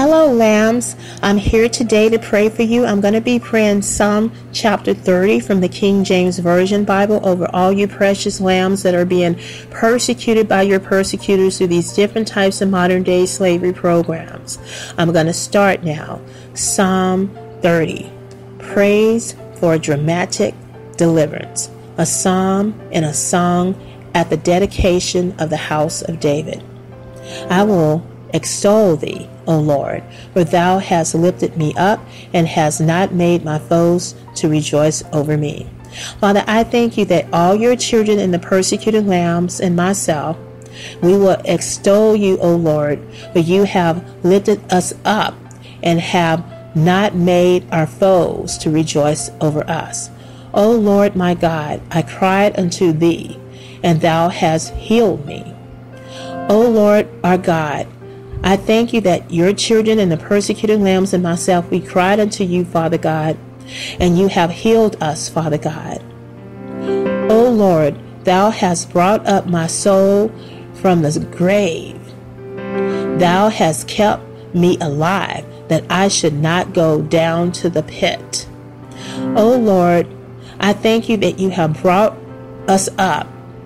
Hello, lambs. I'm here today to pray for you. I'm going to be praying Psalm chapter 30 from the King James Version Bible over all you precious lambs that are being persecuted by your persecutors through these different types of modern day slavery programs. I'm going to start now. Psalm 30. Praise for a dramatic deliverance. A psalm and a song at the dedication of the house of David. I will extol thee, O Lord, for thou hast lifted me up and hast not made my foes to rejoice over me. Father, I thank you that all your children and the persecuted lambs and myself, we will extol you, O Lord, for you have lifted us up and have not made our foes to rejoice over us. O Lord my God, I cried unto thee, and thou hast healed me. O Lord our God, I thank you that your children and the persecuted lambs and myself, we cried unto you, Father God, and you have healed us, Father God. O Lord, thou hast brought up my soul from the grave. Thou hast kept me alive, that I should not go down to the pit. O Lord, I thank you that you have brought up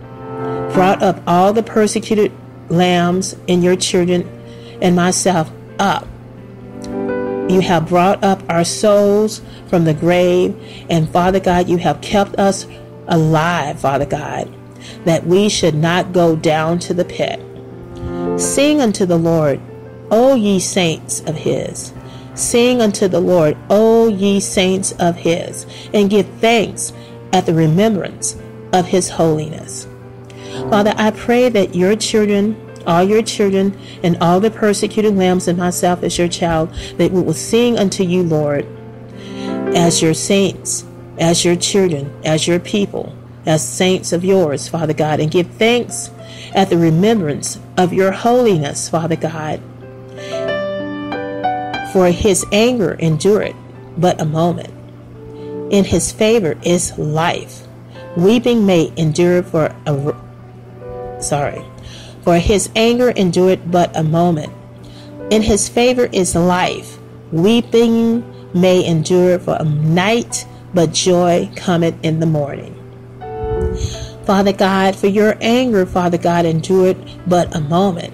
all the persecuted lambs and your children and myself up. You have brought up our souls from the grave, and Father God, you have kept us alive, Father God, that we should not go down to the pit. Sing unto the Lord, O ye saints of his. Sing unto the Lord, O ye saints of his, and give thanks at the remembrance of his holiness. Father, I pray that your children, all your children, and all the persecuted lambs and myself as your child, that we will sing unto you, Lord, as your saints, as your children, as your people, as saints of yours, Father God, and give thanks at the remembrance of your holiness, Father God. For his anger endureth but a moment. In his favor is life. Weeping may endure for his anger endureth but a moment. In his favor is life. Weeping may endure for a night, but joy cometh in the morning. Father God, for your anger, Father God, endureth but a moment.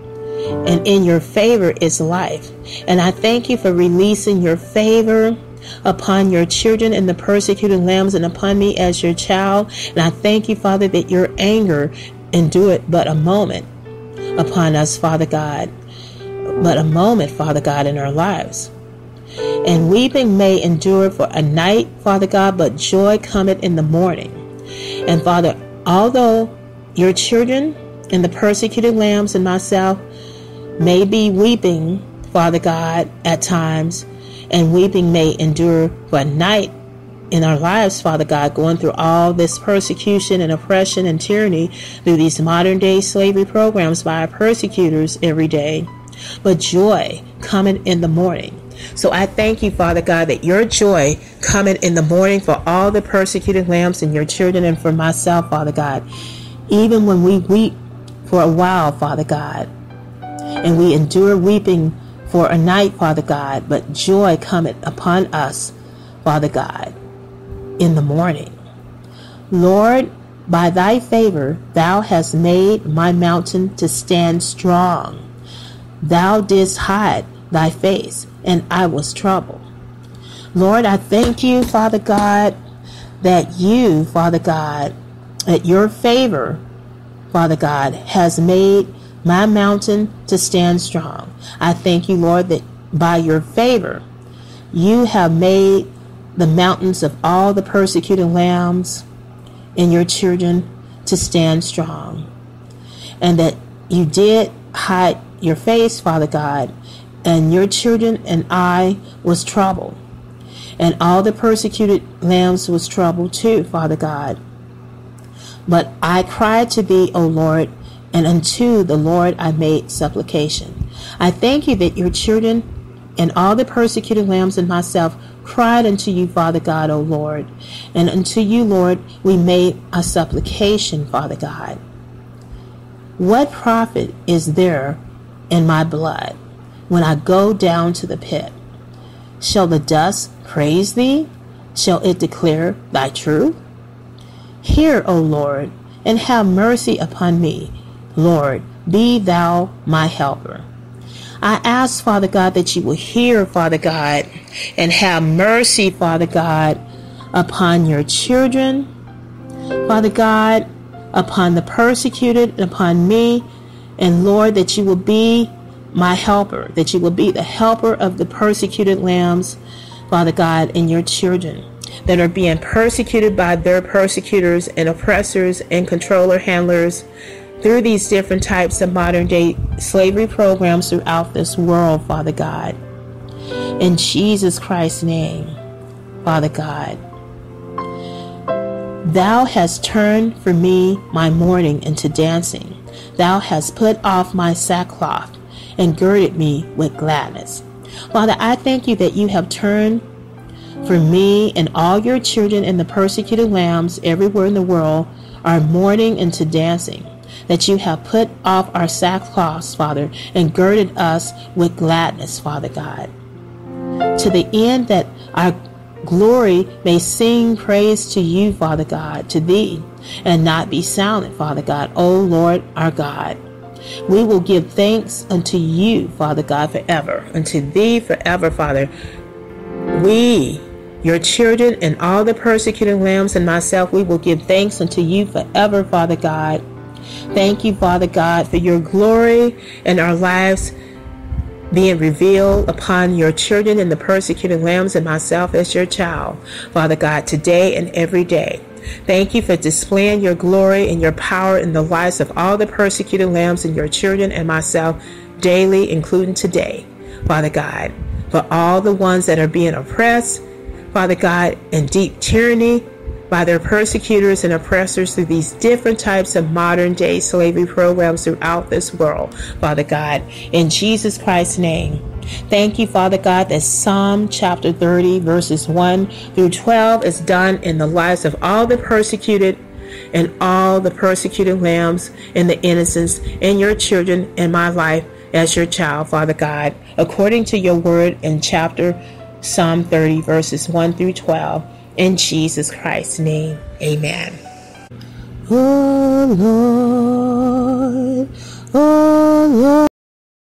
And in your favor is life. And I thank you for releasing your favor upon your children and the persecuted lambs and upon me as your child. And I thank you, Father, that your anger endureth but a moment upon us, Father God. But a moment, Father God, in our lives. And weeping may endure for a night, Father God, but joy cometh in the morning. And Father, although your children and the persecuted lambs and myself may be weeping, Father God, at times, and weeping may endure for a night in our lives, Father God, going through all this persecution and oppression and tyranny through these modern day slavery programs by our persecutors every day. But joy coming in the morning. So I thank you, Father God, that your joy coming in the morning for all the persecuted lambs and your children and for myself, Father God. Even when we weep for a while, Father God, and we endure weeping for a night, Father God, but joy cometh upon us, Father God, in the morning. Lord, by thy favor, thou hast made my mountain to stand strong. Thou didst hide thy face, and I was troubled. Lord, I thank you, Father God, that you, Father God, that your favor, Father God, has made my mountain to stand strong. I thank you, Lord, that by your favor, you have made the mountains of all the persecuted lambs and your children to stand strong. And that you did hide your face, Father God, and your children and I was troubled. And all the persecuted lambs was troubled too, Father God. But I cried to thee, O Lord, and unto the Lord I made supplication. I thank you that your children and all the persecuted lambs and myself cried unto you, Father God, O Lord. And unto you, Lord, we made a supplication, Father God. What profit is there in my blood? when I go down to the pit? Shall the dust praise thee? Shall it declare thy truth? Hear, O Lord, and have mercy upon me. Lord, be thou my helper. I ask, Father God, that you will hear, Father God, and have mercy, Father God, upon your children, Father God, upon the persecuted, and upon me, and Lord, that you will be my helper, that you will be the helper of the persecuted lambs, Father God, and your children that are being persecuted by their persecutors and oppressors and controller handlers through these different types of modern day slavery programs throughout this world, Father God. In Jesus Christ's name, Father God, thou hast turned for me my mourning into dancing. Thou hast put off my sackcloth and girded me with gladness. Father, I thank you that you have turned for me and all your children and the persecuted lambs everywhere in the world are mourning into dancing, that you have put off our sackcloths, Father, and girded us with gladness, Father God, to the end that our glory may sing praise to you, Father God, to thee, and not be silent, Father God, O Lord our God. We will give thanks unto you, Father God, forever, unto thee forever, Father. We, your children, and all the persecuted lambs and myself, we will give thanks unto you forever, Father God. Thank you, Father God, for your glory and our lives being revealed upon your children and the persecuted lambs and myself as your child, Father God, today and every day. Thank you for displaying your glory and your power in the lives of all the persecuted lambs and your children and myself daily, including today, Father God, for all the ones that are being oppressed, Father God, in deep tyranny by their persecutors and oppressors through these different types of modern day slavery programs throughout this world, Father God, in Jesus Christ's name. Thank you, Father God, that Psalm chapter 30 verses 1 through 12 is done in the lives of all the persecuted and all the persecuted lambs and the innocents and your children in my life as your child, Father God, according to your word in chapter Psalm 30 verses 1 through 12. In Jesus Christ's name, amen. Oh Lord, oh Lord.